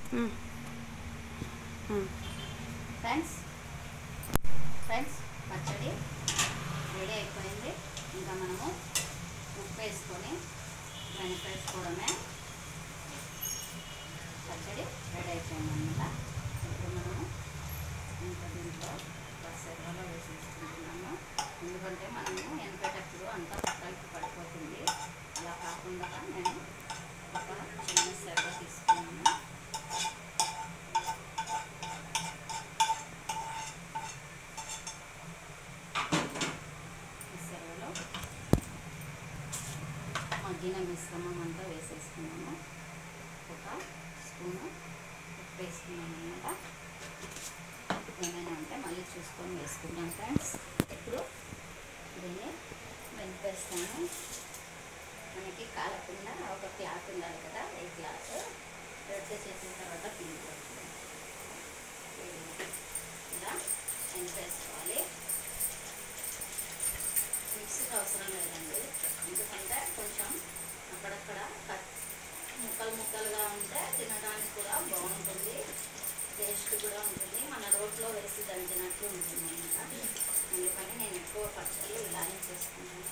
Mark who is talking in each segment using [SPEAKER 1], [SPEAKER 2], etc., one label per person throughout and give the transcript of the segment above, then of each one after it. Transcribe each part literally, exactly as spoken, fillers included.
[SPEAKER 1] Friends friends పచ్చడి ready అయిపోయింది. ఇంకా మనము ఉప్పు వేసుకొని వెనకేసుకోవడమే. పచ్చడి రెడీ అయిపోయింది అన్నమాట. ఇప్పుడు మనము ఇంకా దీంట్లో బస్సెర్రలో వేసేసుకుంటున్నాము. ఎందుకంటే మనము ఎనపేటప్పుడు అంతా పక్కకి పడిపోతుంది. అలా కాకుండా నేను ఒక చిన్న సెర్వ తీసుకున్నాను. ఈ సెర్వలో మగ్గిన మిశ్రమం అంతా వేసేసుకున్నాము. ఒక స్పూను ఉప్పు వేసుకున్నాను అన్నమాట. ఏమైనా ఉంటే మళ్ళీ చూసుకొని వేసుకున్నాం ఫ్రెండ్స్. ఇప్పుడు దీన్ని వెనిపేస్తాను. మనకి కాలకుండా ఒక క్లాత్ ఉండాలి కదా, ఈ క్లాత్ రొట్టె చేసిన తర్వాత పిండి ఇలా వెనిపేసుకోవాలి. మిక్సీకి అవసరం లేదండి, ఎందుకంటే కొంచెం అక్కడక్కడ ముక్కలు ముక్కలుగా ఉంటే తినడానికి కూడా బాగుంటుంది, టేస్ట్ కూడా ఉంటుంది. మన రోట్లో వేసి దంచినట్లు ఉంటుంది అన్నమాట. అందుకని నేను ఎక్కువ పచ్చళ్ళు ఇలానే చేసుకుంటాను.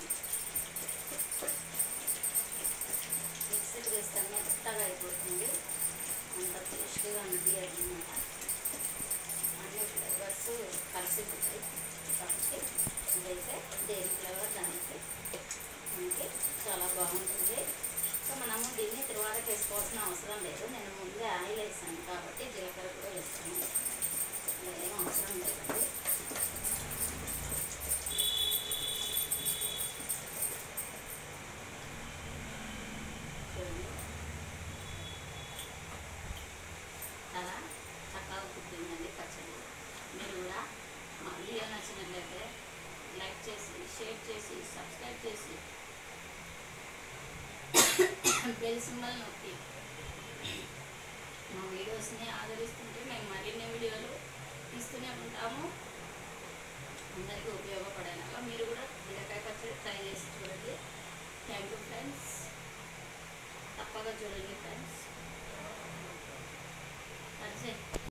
[SPEAKER 1] మిక్సీకి వేస్తే మెత్తగా అయిపోతుంది, అంత టేస్ట్గా అనిపించదు అన్నమాట. అన్ని ఫ్లేవర్స్ కలిసిపోతాయి కాబట్టి ఇదైతే దేని ఫ్లేవర్ దానికి మనకి చాలా బాగుంటుంది. సో మనము దీన్ని తిరువాతకి వేసుకోవాల్సిన అవసరం లేదు. నేను ముందే ఆయిల్ వేసాను కాబట్టి జీలకర్ర కూడా వేస్తాను, ఏం అవసరం లేదండి. చూడండి చాలా చక్కగా కుట్టిందండి పచ్చడి. మీరు కూడా మా వీడియో నచ్చినట్లయితే లైక్ చేసి, షేర్ చేసి, సబ్స్క్రైబ్ చేసి, బెల్ సింబల్ నొక్కి మా వీడియోస్ని ఆదరిస్తుంటే మేము మరిన్ని వీడియోలు తీస్తూనే ఉంటాము. అందరికీ ఉపయోగపడేలాగా మీరు కూడా బీరకాయ పచ్చడి ట్రై చేసి చూడండి. థ్యాంక్ యూ ఫ్రెండ్స్, తప్పగా చూడండి ఫ్రెండ్స్.